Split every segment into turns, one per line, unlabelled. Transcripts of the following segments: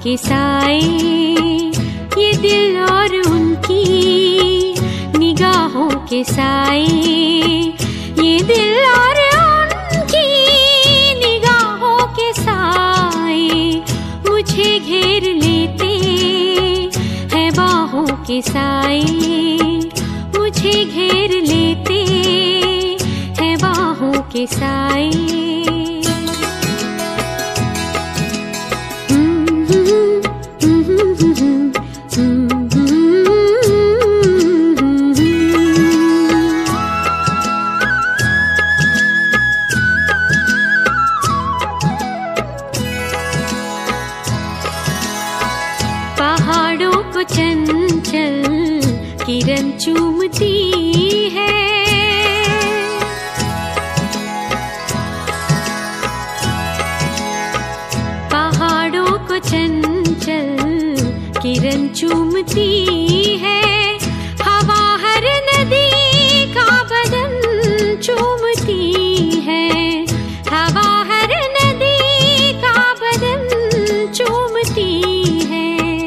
के साए, ये दिल और उनकी निगाहों के साए, ये दिल और उनकी निगाहों के साए मुझे घेर लेते हैं बाहों के साए, मुझे घेर लेते हैं बाहों के साए। पहाड़ों को चंचल किरण चूमती है, पहाड़ों को चंचल किरण चूमती है, हवा हर नदी का बदन चूमती है, हवा हर नदी का बदन चूमती है।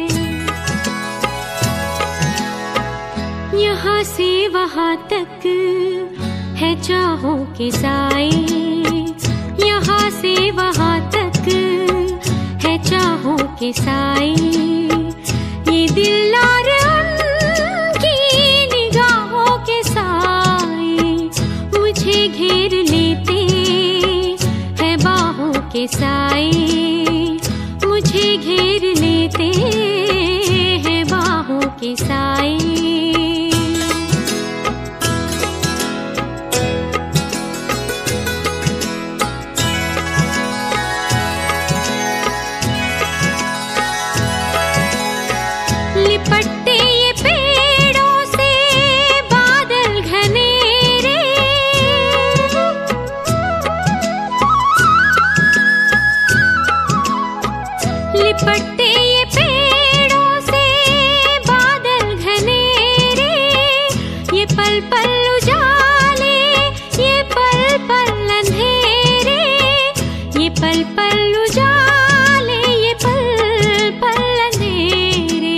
यहाँ से वहाँ तक है चाहों के साए, यहाँ से वहाँ तक है चाहों के साए, ये दिल और उनकी निगाहों के साए मुझे घेर लेते हैं बाहों के साए, मुझे घेर लेते हैं बाहों के साए। लिपटते ये पेड़ों से बादल घनेरे, लिपटते ये पेड़ों से बादल घनेरे, ये पल पल उजाले, ये पल पल अंधेरे, ये पल पल उजाले, ये पल पल अंधेरे।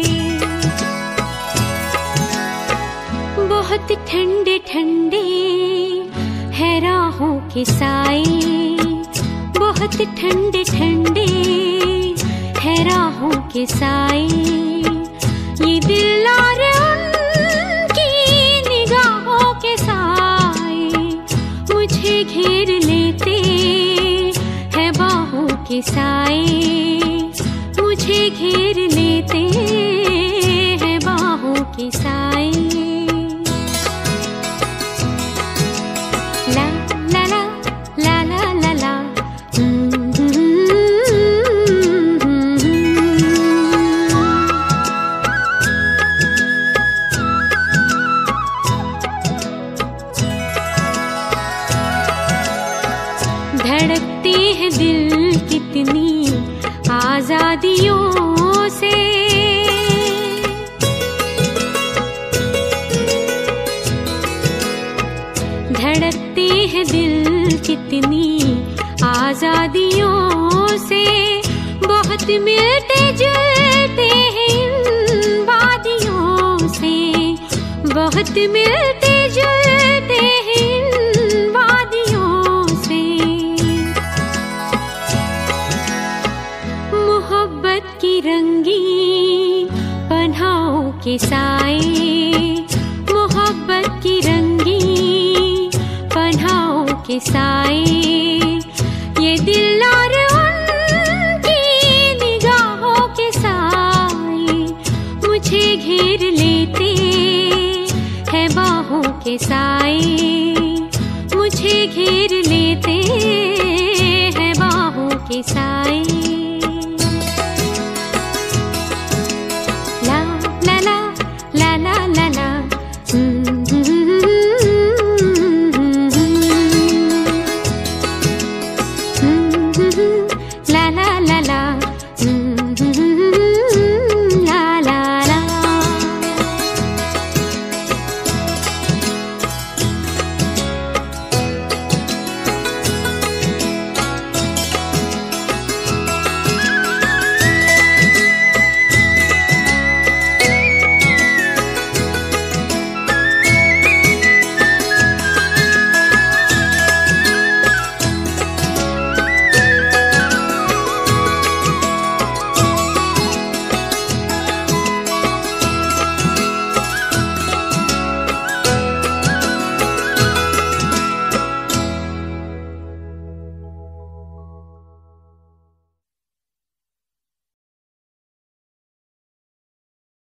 बहुत ठंडे ठंडे है राहों के साए, बहुत ठंडे ठंडे है राहों के साए, ये दिल और उनकी निगाहों के साए मुझे घेर लेते हैं बाहों के साए, मुझे घेर लेते हैं बाहों के साए। ला ला ला ला ला ला ला, धड़कते हैं दिल कितनी आजादियों से, धड़कते हैं दिल कितनी आजादियों से, बहुत मिलते जुलते हैं इन वादियों से, बहुत मिलते जुलते हैं इन वादियों से। मोहब्बत की रंगीन पन्हाओं के साए, मोहब्बत की रंगीन पन्हाओं के साए, ये दिल और उनकी निगाहों के साए मुझे घेर लेते हैं बाहों के साए,